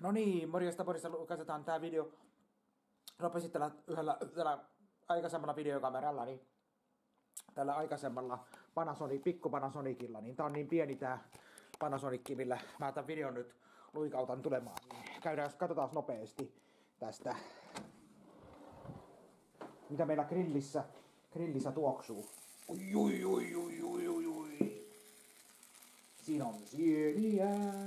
No niin, morjesta katsotaan tää video. Rupesin tällä aikaisemmalla videokameralla, niin tällä aikaisemmalla pikku Panasonicilla, niin tää on niin pieni tää Panasonic, millä mä tämän videon nyt luikautan tulemaan. Katsotaan nopeasti tästä, mitä meillä grillissä tuoksuu. Ui. Siinä on sieniä.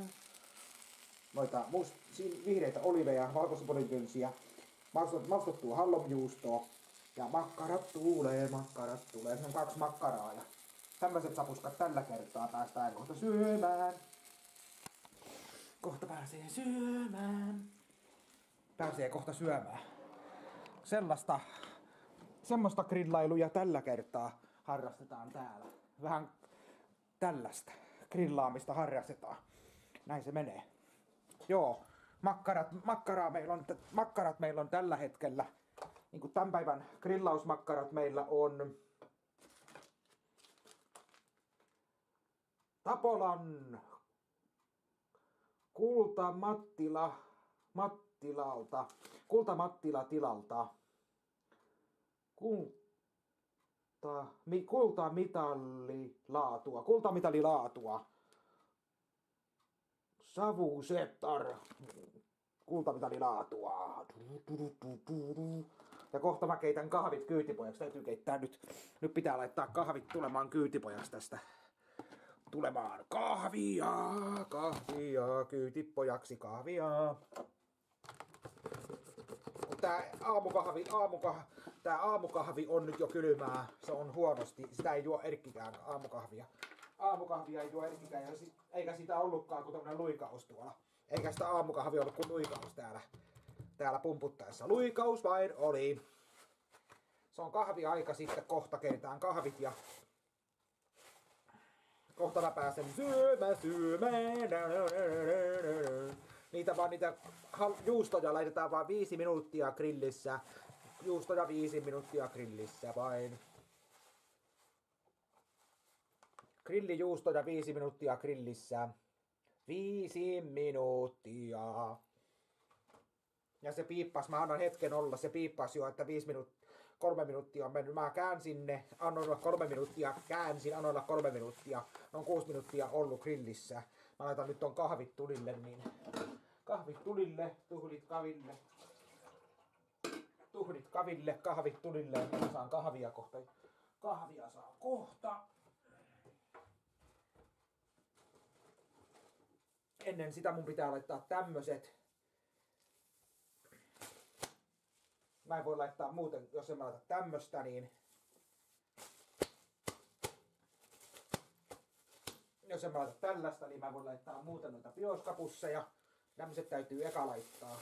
Noita vihreitä oliveja, valkoispolinkynsiä, maustettua hallonjuustoa ja makkarat tuulee. Se on 2 makkaraa ja tämmöiset sapuskat tällä kertaa päästään kohta syömään. Pääsee kohta syömään. Semmoista grillailuja tällä kertaa harrastetaan täällä. Vähän tällaista grillaamista harrastetaan. Näin se menee. Joo, makkarat meillä on tällä hetkellä. Niin kuin tämän päivän grillausmakkarat meillä on Tapolan Kulta Mattila tilalta. Kultamitallilaatua. Savusettar. Kultamitallilaatua. Ja kohta mä keitän kahvit kyytipojaksi. Täytyy keittää nyt. Nyt pitää laittaa kahvit tulemaan kyytipojaksi tästä. Tulemaan kahvia, kyytipojaksi kahvia. Tää aamukahvi on nyt jo kylmää. Se on huonosti. Sitä ei juo Erkkikään aamukahvia. Aamukahvia ei juo Erkkikään, eikä sitä ollutkaan kuin tämmönen luikaus tuolla. Eikä sitä aamukahvia ollut kuin luikaus täällä pumputtaessa. Luikaus vain oli. Se on kahviaika sitten, kohta keitetään kahvit ja kohta mä pääsen syömään. Niitä juustoja laitetaan vaan 5 minuuttia grillissä. Juustoja 5 minuuttia grillissä vain. Grillijuustoja 5 minuuttia grillissä. 5 minuuttia. Ja se piippas, mä annan hetken olla, se piippas jo, että 3 minuuttia on mennyt. Mä käänsin ne, annoin olla 3 minuuttia, annoin olla 3 minuuttia. Ne on 6 minuuttia ollut grillissä. Mä laitan nyt ton kahvit tulille, niin kahvit tulille, tuhlit kaville, kahvit tulille, ja mä saan kahvia kohta. Kahvia saa kohta. Ennen sitä mun pitää laittaa tämmöset. Mä en voi laittaa muuten, jos en mä laita tämmöstä, niin jos en mä laita tällaista, niin mä voin laittaa muuten noita bioskapusseja. Tämmöset täytyy eka laittaa.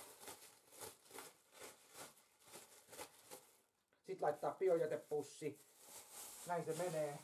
Sitten laittaa biojätepussi. Näin se menee.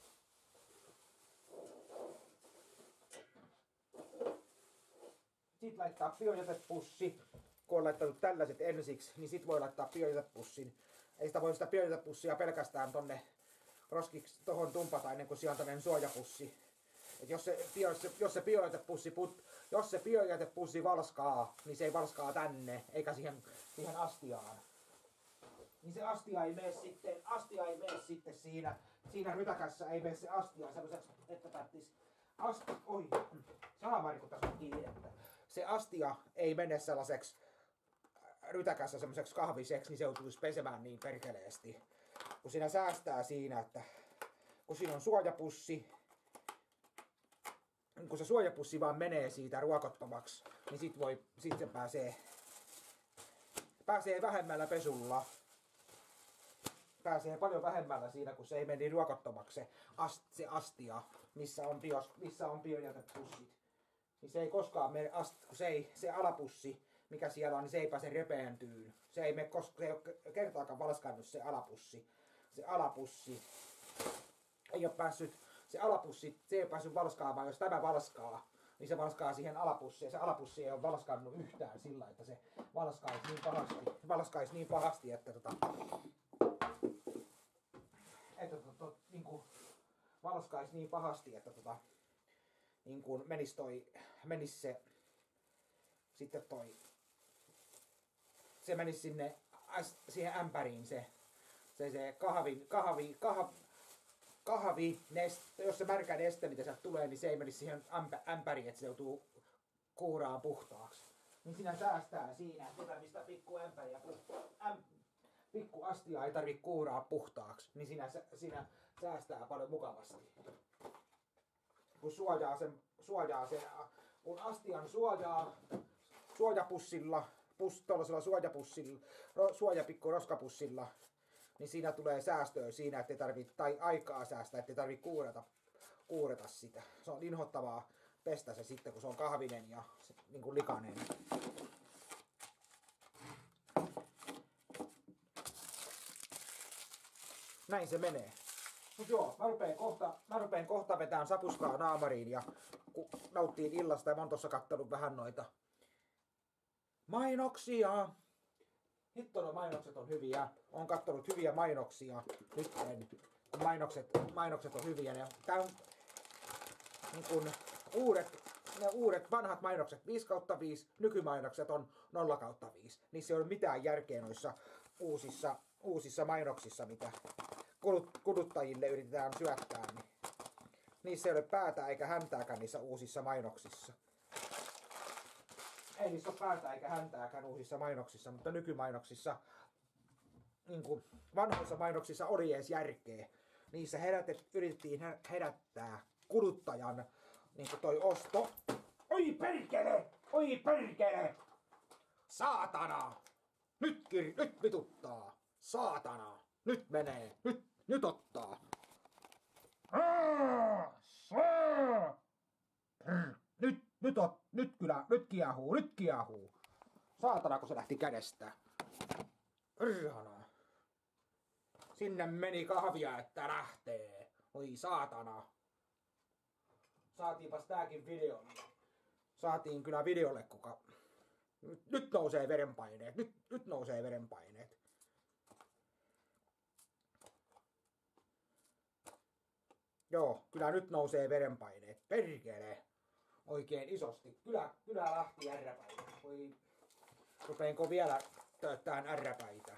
Sitten laittaa biojätepussi. Kun on laittanut tällaiset ensiksi, niin sit voi laittaa biojätepussin. Ei sitä voi sitä biojätepussia pelkästään tonne roskiksi tohon tumpata ennen kuin siellä on tämmönen suojapussi. Et jos se biojätepussi valskaa, niin se ei valskaa tänne, eikä siihen astiaan. Niin se astia ei mene sitten siinä rytäkässä, ei mene se astia sellaiseksi, että tarvitsisi saamari, kun tässä on kiirettä. Se astia ei mene sellaiseksi rytäkässä semmoiseksi kahviseksi, niin se joutuisi pesemään niin perkeleesti. Kun siinä säästää siinä, että kun siinä on suojapussi, kun se suojapussi vaan menee siitä ruokottomaksi, niin sit se pääsee vähemmällä pesulla. Pääsee paljon vähemmällä siinä, kun se ei mene ruokottomaksi se astia, missä on biojätepussit. Niin se ei koskaan mene, se alapussi, mikä siellä on, niin se ei pääse repeäntyyn. Se ei ole kertaakaan valskannut se alapussi. Se alapussi ei ole päässyt, se ei ole päässyt valskaamaan, jos tämä valskaa. Niin se valskaa siihen alapussiin. Se alapussi ei ole valskannut yhtään sillä, että se valskaisi niin pahasti, että niinku valskaisi niin pahasti, että menisi se sitten se menisi sinne siihen ämpäriin se kahvi neste, jos se märkä neste, mitä sieltä tulee, niin se ei menisi siihen ämpäriin, että se joutuu kuuraan puhtaaksi. Niin siinä säästää siinä, että mistä pikku ämpäriä, pikku astia ei tarvitse kuuraa puhtaaksi, niin siinä säästää paljon mukavasti. Kun kun astian suojapussilla, tuollaisella suojapikku roskapussilla, niin siinä tulee säästöä siinä, ettei tarvitse, tai aikaa säästää, ettei tarvitse kuurata sitä. Se on inhottavaa pestä se sitten, kun se on kahvinen ja niin kuin likainen. Näin se menee. Mut joo, mä rupeen kohta vetään sapuskaa naamariin ja nauttiin illasta ja mä oon tossa kattonut vähän noita mainoksia. Hitto, no mainokset on hyviä. Oon kattonut hyviä mainoksia nytten. Mainokset on hyviä. Tää on niin kun uudet vanhat mainokset 5/5, nykymainokset on 0/5. Niissä ei ole mitään järkeä noissa uusissa mainoksissa, mitä kuluttajille yritetään syöttää. Niin niissä ei ole päätä eikä häntääkään niissä uusissa mainoksissa. Ei niissä ole päätä eikä häntääkään uusissa mainoksissa, mutta nykymainoksissa, niin kuin vanhoissa mainoksissa oli edes järkeä. Niissä yritettiin herättää kuluttajan niin kuin toi osto. Oi perkele! Oi perkele! Saatana! Nyt vituttaa! Saatana! Nyt menee! Nyt ottaa! Nyt kiehuu! Saatana, kun se lähti kädestä. Perhana! Sinne meni kahvia, että lähtee. Oi saatana! Saatiinpas tääkin videolle. Saatiin kyllä videolle, kuka... Nyt nousee verenpaineet. Nyt nousee verenpaineet. Joo, kyllä nyt nousee verenpaineet. Perkele! Oikein isosti. Kyllä lähti ärräpäitä. Oi, rupeenko vielä tööttään ärräpäitä?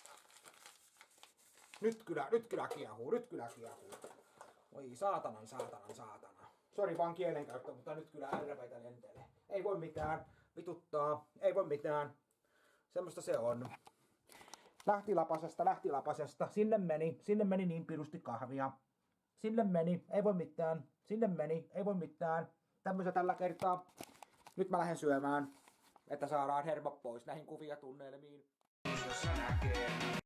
Nyt kyllä kiehuu. Oi saatana. Sori vaan kielenkäyttö, mutta nyt kyllä ärräpäitä lentelee. Ei voi mitään. Vituttaa. Ei voi mitään. Semmoista se on. Lähtilapasesta. Sinne meni niin pirusti kahvia. Sinne meni. Ei voi mitään. Tämmöistä tällä kertaa. Nyt mä lähden syömään, että saadaan hermot pois näihin kuvia tunnelmiin.